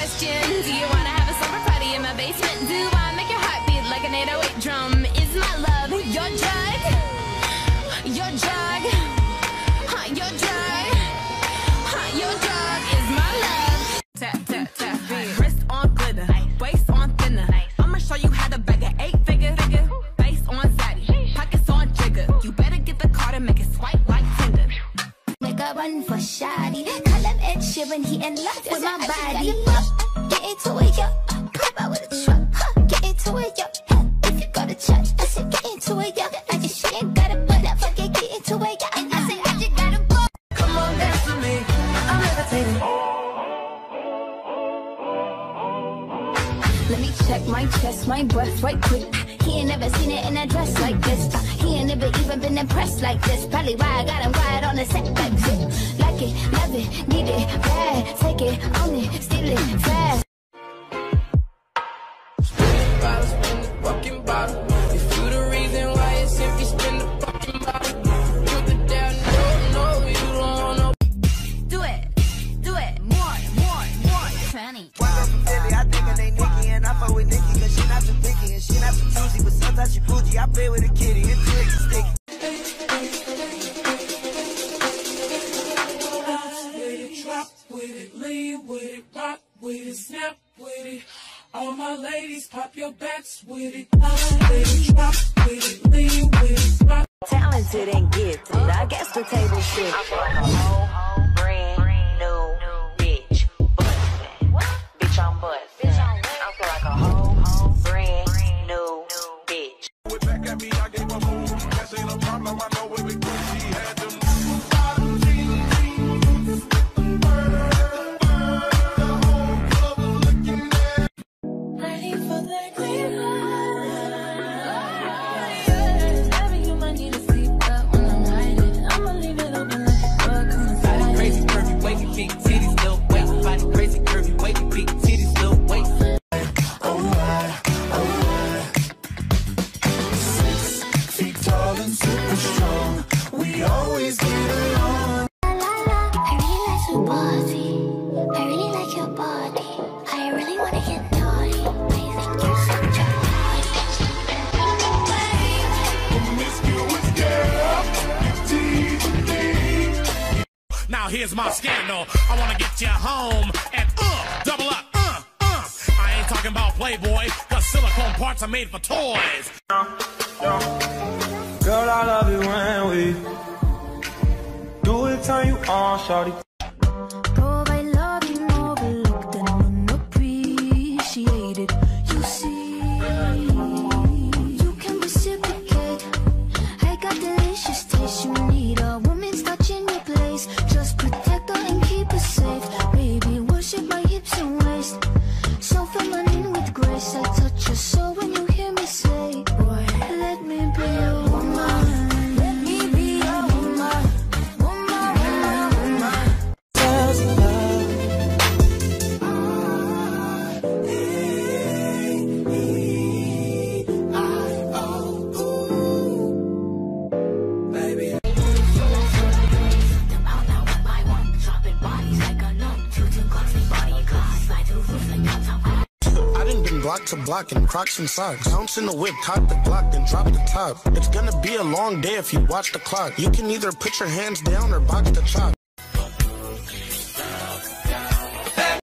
question. Do you wanna have a summer party in my basement? Do I make your heart beat like an 808 drum? Is my love your drug? Your drug? Your drug? Your drug is my love. Tap, tap, tap. Wrist on glitter, waist on thinner. I'ma show you how to bag an 8-figure. Face on zaddy, pockets on jigger. You better get the card and make it swipe like Tinder. Make a run for shoddy. Call him Ed Sheeran, he in love with my body. Get into it, yo. Pop out with a truck. Get into it, yo. If you go to church, I said get into it, yo. I just she ain't got a butt up, fucking get into it, yo. And I said I just got a butt. Come on, dance with me. I'm levitating. Let me check my chest, my breath right quick. He ain't never seen it in a dress like this. He ain't never even been impressed like this. Probably why I got him quiet on the set like this. Like it, love it, need it, bad. Take it, own it, steal it, fast. Spin the fucking bottle. If you the reason why it's empty, spin the fucking bottle. Put it down, no, you don't want no. Do it, more. Fanny. I think her name Nikki and I fuck with Nikki cause she not too picky and she not too choosy, but sometimes she bougie. I play with a kitty and twigs and sticky. With it, drop with it, lean with it, rock with it, snap with it. All my ladies, pop your backs with it. With it, drop with it, lean with it, rock. Talented and gifted, I guess the table shit. I feel like a whole brand new bitch. Bitch, I'm bustin'. I feel like a whole brand new bitch. Back at me, I gave a move. That ain't a problem, I know it was she had them. Ready for the clear you might need to sleep up when I'm riding. I'ma leave it open like a book. Body crazy, curvy, wavy, big titties, little waist. Body crazy, curvy, wavy, big titties, little waist. Oh my. 6 feet tall and super strong. We always get along. I really like your body. I really like your body. I really wanna get naughty. I think you're such a Now here's my scandal. I wanna get you home and double up. I ain't talking about Playboy, cause silicone parts are made for toys. Girl, I love it when we do it, turn you on, shawty. Provide loving, overlooked and unappreciated. You see, you can reciprocate. I got delicious taste. You need a woman's touch in your place. Just protect her and keep her safe. Baby, worship my hips and waist. So feminine with grace. I touch your soul when you hear me say, boy, let me be your woman. Let me be your woman. Woman. Block to block in Crocs and socks. Bounce in the whip, cock the Glock, then drop the top. It's gonna be a long day if you watch the clock. You can either put your hands down or box the chop.